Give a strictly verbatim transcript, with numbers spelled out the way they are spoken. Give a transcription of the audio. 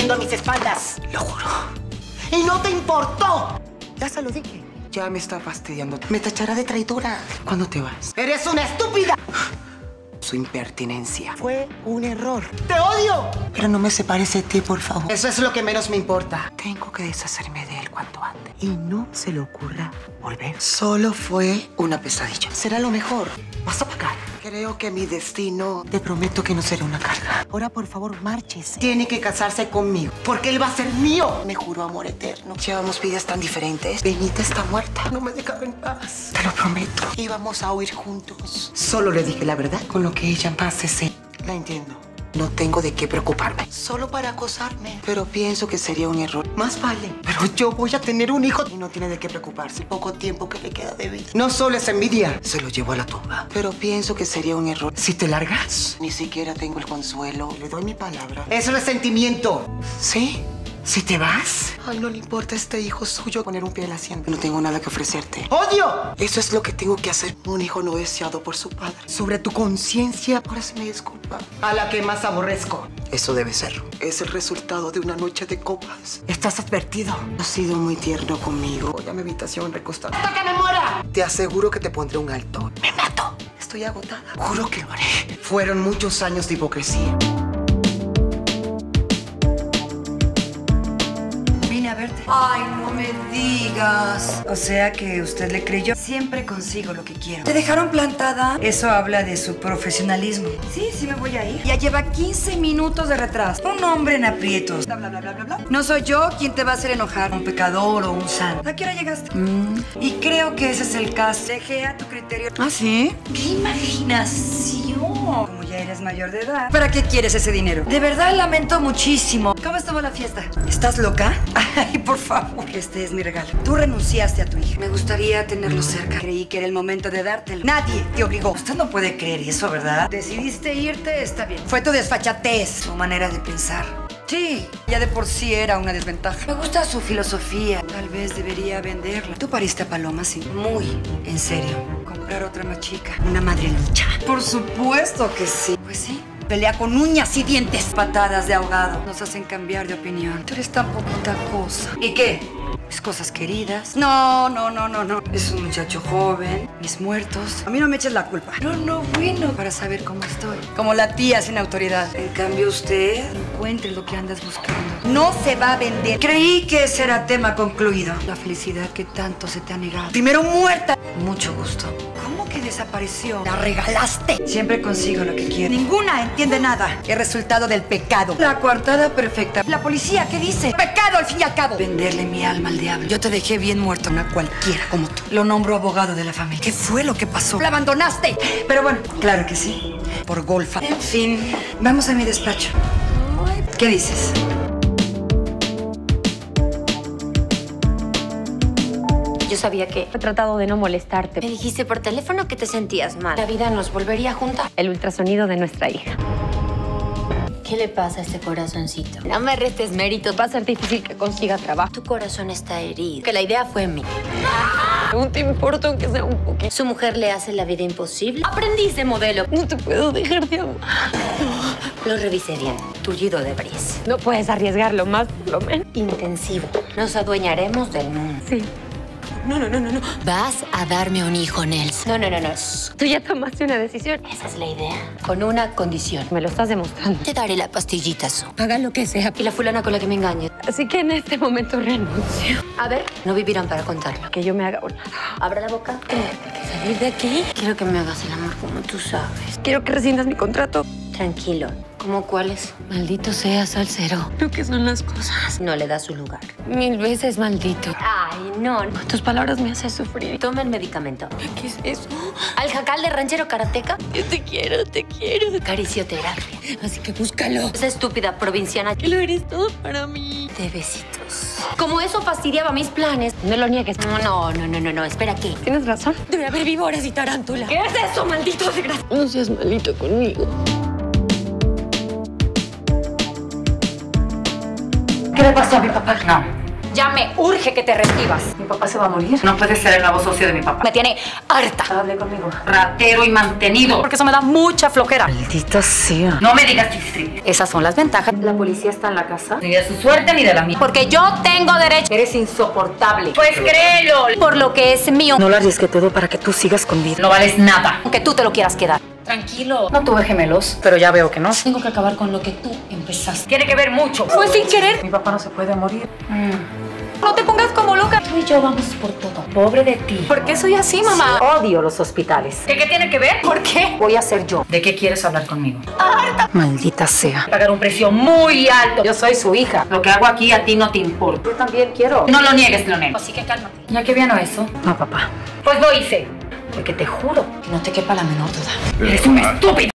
viviendo a mis espaldas. Lo juro. Y no te importó. Ya se lo dije. Ya me está fastidiando. Me tachará de traidora cuando te vas. ¡Eres una estúpida! Su impertinencia fue un error. ¡Te odio! Pero no me separes de ti, por favor. Eso es lo que menos me importa. Tengo que deshacerme de él cuanto antes. Y no se le ocurra volver. Solo fue una pesadilla. Será lo mejor. Vas a pagar. Creo que mi destino... Te prometo que no será una carga. Ahora, por favor, márchese. Tiene que casarse conmigo, porque él va a ser mío. Me juró amor eterno. Llevamos vidas tan diferentes. Benita está muerta. No me dejaba en paz. Te lo prometo. Íbamos a huir juntos. Solo le dije la verdad con lo que ella más desea. La entiendo. No tengo de qué preocuparme. Solo para acosarme. Pero pienso que sería un error. Más vale. Pero yo voy a tener un hijo y no tiene de qué preocuparse. El poco tiempo que le queda de vida. No solo es envidia. Se lo llevo a la tumba. Pero pienso que sería un error. Si te largas, ni siquiera tengo el consuelo. Le doy mi palabra. Es resentimiento. ¿Sí? Si te vas, ay, no le importa a este hijo suyo poner un pie en la hacienda. No tengo nada que ofrecerte. ¡Odio! Eso es lo que tengo que hacer. Un hijo no deseado por su padre. Sobre tu conciencia, ahora se me disculpa. A la que más aborrezco. Eso debe ser. Es el resultado de una noche de copas. Estás advertido. Has sido muy tierno conmigo. Voy a mi habitación recostada. ¡Hasta que me muera! Te aseguro que te pondré un alto. Me mato. Estoy agotada. Juro que lo haré. Fueron muchos años de hipocresía. A verte. Ay, no me digas. O sea que usted le creyó. Siempre consigo lo que quiero. ¿Te dejaron plantada? Eso habla de su profesionalismo. Sí, sí me voy a ir. Ya lleva quince minutos de retraso. Un hombre en aprietos. Bla, bla, bla, bla, bla, bla. No soy yo quien te va a hacer enojar. Un pecador o un santo. ¿A qué hora llegaste? Mm. Y creo que ese es el caso. Dejé a tu criterio. ¿Ah, sí? ¡Qué imaginación! Como ya eres mayor de edad, ¿para qué quieres ese dinero? De verdad lamento muchísimo. ¿Cómo estuvo la fiesta? ¿Estás loca? Ay, por favor. Este es mi regalo. Tú renunciaste a tu hija. Me gustaría tenerlo cerca. Creí que era el momento de dártelo. Nadie te obligó. Usted no puede creer eso, ¿verdad? Decidiste irte, está bien. Fue tu desfachatez, tu manera de pensar. Sí, ya de por sí era una desventaja. Me gusta su filosofía. Tal vez debería venderla. Tú pariste a Paloma, sí. Muy en serio. Comprar otra más chica. Una madre lucha. Por supuesto que sí. Pues sí. Pelea con uñas y dientes. Patadas de ahogado. Nos hacen cambiar de opinión. Tú eres tan poquita cosa. ¿Y qué? Mis cosas queridas. No, no, no, no, no. Es un muchacho joven. Mis muertos. A mí no me eches la culpa. No, no, bueno. Para saber cómo estoy. Como la tía sin autoridad. En cambio usted encuentre lo que andas buscando. No se va a vender. Creí que ese era tema concluido. La felicidad que tanto se te ha negado. Primero muerta. Mucho gusto. ¿Cómo que desapareció? La regalaste. Siempre consigo lo que quiero. Ninguna entiende nada. El resultado del pecado. La coartada perfecta. La policía, ¿qué dice? Pecado al fin y al cabo. Venderle mi alma al diablo. Yo te dejé bien muerto, una cualquiera como tú. Lo nombro abogado de la familia. ¿Qué fue lo que pasó? La abandonaste. Pero bueno, claro que sí. Por golfa. En fin, vamos a mi despacho. ¿Qué dices? Yo sabía que he tratado de no molestarte. Me dijiste por teléfono que te sentías mal. La vida nos volvería a juntar. El ultrasonido de nuestra hija. ¿Qué le pasa a este corazoncito? No me restes méritos. Va a ser difícil que consiga trabajo. Tu corazón está herido. Que la idea fue mía. No te importa aunque sea un poquito. Su mujer le hace la vida imposible. Aprendiz de modelo. No te puedo dejar de amar. Lo revisé bien. Tullido de bris. No puedes arriesgarlo más, por lo menos. Intensivo. Nos adueñaremos del mundo. Sí. No, no, no, no, no. Vas a darme un hijo, Nels. No, no, no, no. Tú ya tomaste una decisión. Esa es la idea. Con una condición. Me lo estás demostrando. Te daré la pastillita, Su. Haga lo que sea. Y la fulana con la que me engañes. Así que en este momento renuncio. A ver, no vivirán para contarlo. Que yo me haga un lado. Abra la boca. Tengo que salir de aquí. Quiero que me hagas el amor como tú sabes. Quiero que rescindas mi contrato. Tranquilo. ¿Cómo cuáles? Maldito sea, salsero. Lo que son las cosas. No le das su lugar. Mil veces maldito. Ay, no. Con tus palabras me haces sufrir. Toma el medicamento. ¿Qué es eso? ¿Al jacal de ranchero karateca? Yo te quiero, te quiero. Caricioterapia. Así que búscalo. Esa estúpida provinciana. Que lo eres todo para mí. De besitos. Como eso fastidiaba mis planes. No lo niegues. No, no, no, no, no, no. Espera, ¿qué? Tienes razón. Debe haber víboras y tarántula. ¿Qué es eso, maldito desgraciado? No seas malito conmigo. ¿Qué le pasó a mi papá? No, Ya me urge que te recibas. Mi papá se va a morir. No puedes ser el nuevo socio de mi papá. Me tiene harta. Hable conmigo. Ratero y mantenido. Porque eso me da mucha flojera. Maldita sea. No me digas chistrip. Esas son las ventajas. ¿La policía está en la casa? Ni de su suerte ni de la mía. Porque yo tengo derecho. Eres insoportable. Pues créelo. Por lo que es mío. No lo arriesgué todo para que tú sigas con vida. No vales nada. Aunque tú te lo quieras quedar. Tranquilo. No tuve gemelos, pero ya veo que no. Tengo que acabar con lo que tú empezaste. Tiene que ver mucho. Fue sin querer. Mi papá no se puede morir. Mm. No te pongas como loca. Tú y yo vamos por todo. Pobre de ti. ¿Por qué soy así, mamá? Odio los hospitales. ¿De qué tiene que ver? ¿Por qué? Voy a ser yo. ¿De qué quieres hablar conmigo? Maldita sea. Pagar un precio muy alto. Yo soy su hija. Lo que hago aquí a ti no te importa. Yo también quiero. No lo niegues, lo nego. Así que cálmate. ¿Ya que vino eso? No, papá. Pues lo hice. Porque te juro que no te quepa la menor duda. Eres un estúpido.